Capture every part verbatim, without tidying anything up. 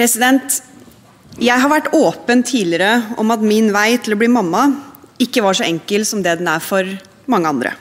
President, jeg har vært åpen tidligere om at min vei til å bli mamma ikke var så enkel som det den er for mange andre.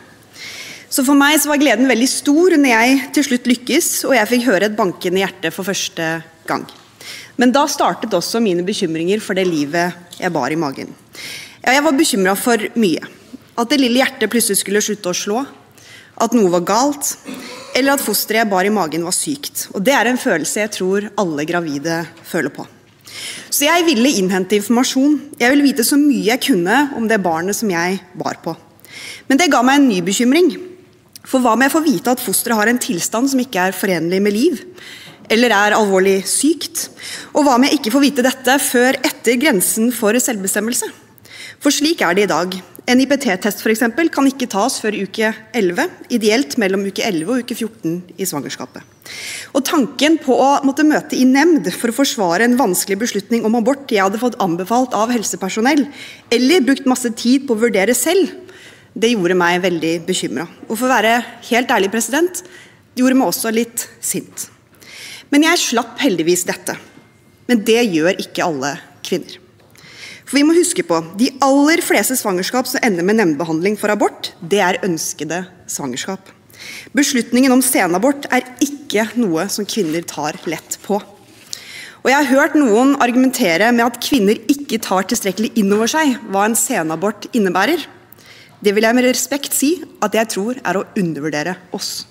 Så for meg så var gleden veldig stor når jeg til slutt lykkes, og jeg fikk høre et bankende hjerte for første gang. Men da startet også mine bekymringer for det livet jeg bar i magen. Ja, jeg var bekymret for mye. At det lille hjertet plutselig skulle slutte å slå, at noe var galt, eller at fosteret jeg bar i magen var sykt. Og det er en følelse jeg tror alle gravide føler på. Så jeg ville innhente informasjon. Jeg ville vite så mye jeg kunne om det barnet som jeg bar på. Men det ga meg en ny bekymring. For hva om jeg får vite at fosteret har en tilstand som ikke er forenlig med liv, eller er alvorlig sykt? Og hva om jeg ikke får vite dette før etter grensen for selvbestemmelse? For slik er det i dag. En I P T-test for eksempel kan ikke tas før uke elleve, ideelt mellom uke elleve og uke fjorten i svangerskapet. Og tanken på å måtte møte I nemnd for å forsvare en vanskelig beslutning om abort jeg hadde fått anbefalt av helsepersonell, eller brukt masse tid på å vurdere selv, det gjorde meg veldig bekymret. Og for å være helt ærlig, president, det gjorde meg også litt sint. Men jeg slapp heldigvis dette. Men det gjør ikke alle kvinner. For vi må huske på, de aller fleste svangerskap som ender med nemndbehandling for abort, det er ønskede svangerskap. Beslutningen om senabort er ikke noe som kvinner tar lett på. Og jeg har hørt noen argumentere med at kvinner ikke tar tilstrekkelig inn over seg hva en senabort innebærer. Det vil jeg med respekt si at jeg tror er å undervurdere oss.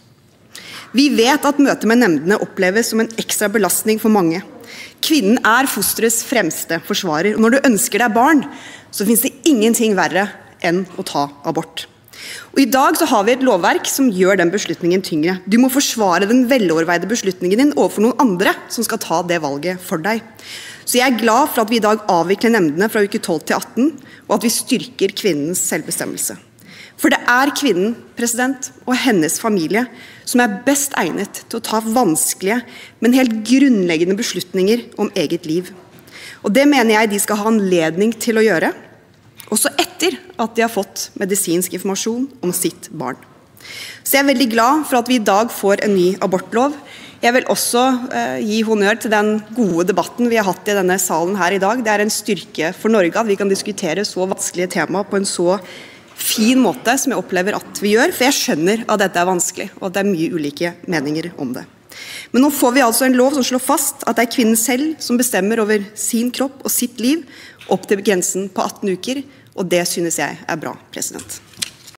Vi vet at møtet med nemndene oppleves som en ekstra belastning for mange. Kvinnen er fosterets fremste forsvarer, og når du ønsker deg barn, så finnes det ingenting verre enn å ta abort. Og I dag så har vi et lovverk som gjør den beslutningen tyngre. Du må forsvare den veloverveide beslutningen din overfor noen andre som skal ta det valget for deg. Så jeg er glad for at vi I dag avvikler nemndene fra uke tolv til atten, og at vi styrker kvinnens selvbestemmelse. For det er kvinnen, president, og hennes familie som er best egnet til å ta vanskelige, men helt grunnleggende beslutninger om eget liv. Og det mener jeg de skal ha anledning til å gjøre, også etter at de har fått medisinsk informasjon om sitt barn. Så jeg er veldig glad for at vi I dag får en ny abortlov. Jeg vil også eh, gi honnør til den gode debatten vi har hatt I denne salen her I dag. Det er en styrke for Norge at vi kan diskutere så vanskelige tema på en så fin måte som jeg opplever at vi gjør, for jeg skjønner at dette er vanskelig, og at det er mye ulike meninger om det. Men nå får vi altså en lov som slår fast at det er kvinnen selv som bestemmer over sin kropp og sitt liv, opp til grensen på atten uker, og det synes jeg er bra, president.